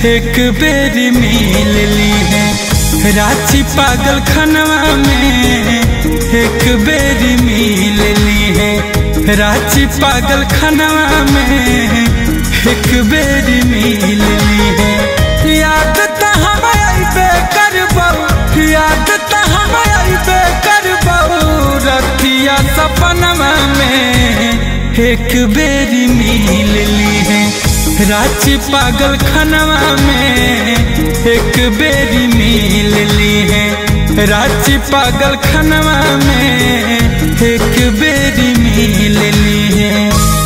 एक बेरी मिल ली है। रांची पागल खनवा में एक बेरी मिल ली है। रांची पागल खनवा में एक बेरी मिल ली है। याद त हम अइबे करबौ, याद त हम अइबे करबौ, रतिया सपनवा में एक बेरी मिल ली है। रांची पागल खनवा में एक बेरी मिल ली है। रांची पागल खनवा में एक बेरी मिल ली है।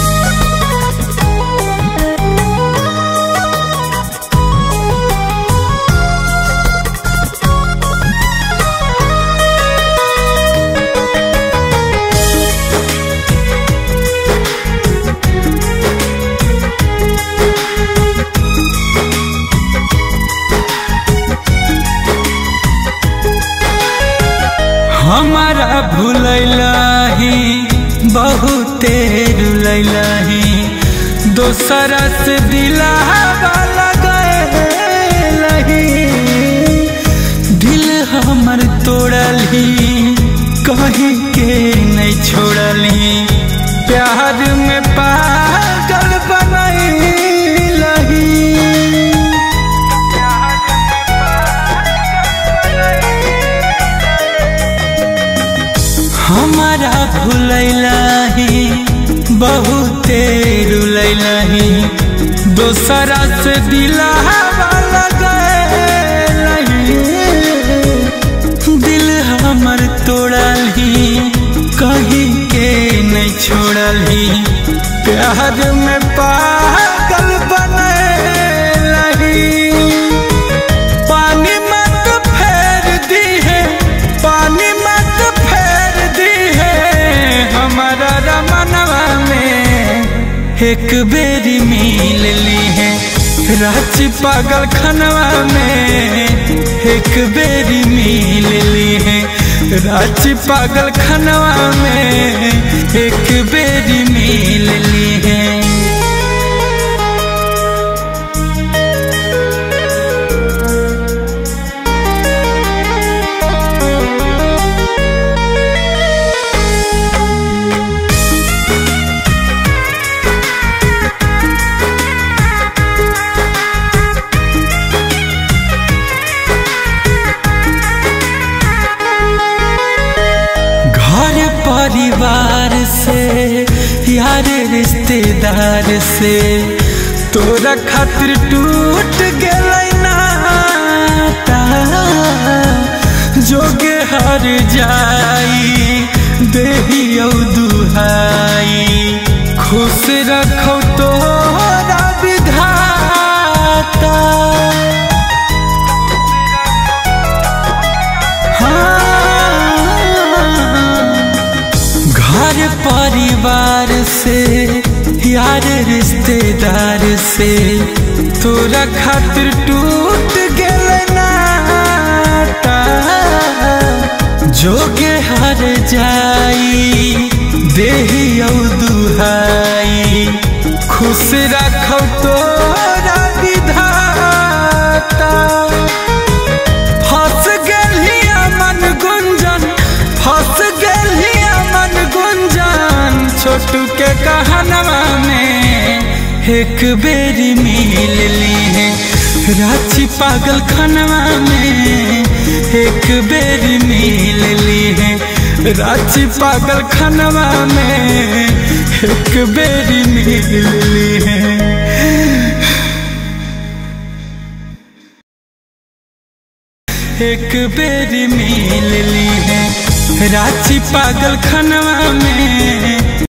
हमारा भूलैलाही बहुते रुलैलाही, दोसरा से दिलावा लगैलाही। दिल हमर तोड़लही कहीं के नहीं छोड़लही, प्यार में पागल बनैलाही। हमारा भूलैलाही बहुते रुलैलाही, दोसरा से दिलावा लगैलाही। दिल हमर तोड़लही कहीं के नहीं छोड़लही, प्यार में पागल बनैलाही। पानी मत फेर दी है, पानी मत फेर दी है, हमारा रमनवा में एक बेरी मिल ली है। रांची पागल खनवा में एक बेरी मिल ली है। रांची पागल खनवा में एक बेरी मिल ली है। परिवार से यार रिश्तेदार से तोरा खातिर टूट गइल नाता। जोगे हर जाई देहियो दुहाई, खुश रखो तोरा विधाता। घर परिवार से यार रिश्तेदार से तोरा खातिर टूट गइल नाता। जोगे हर जाई देहियो दुहाई, खुश रखो तोरा विधाता। फंस गेली मन गुंजन, फंस गेली मन गुंजन, छोटू के कहनवा में एक बेरी मिल ली है। रांची पागल खनवा में एक बेरी मिल ली है। रांची पागल खनवा में एक बेरी मिल ली है। एक बेरी मिल ली है। रांची पागल खनवा में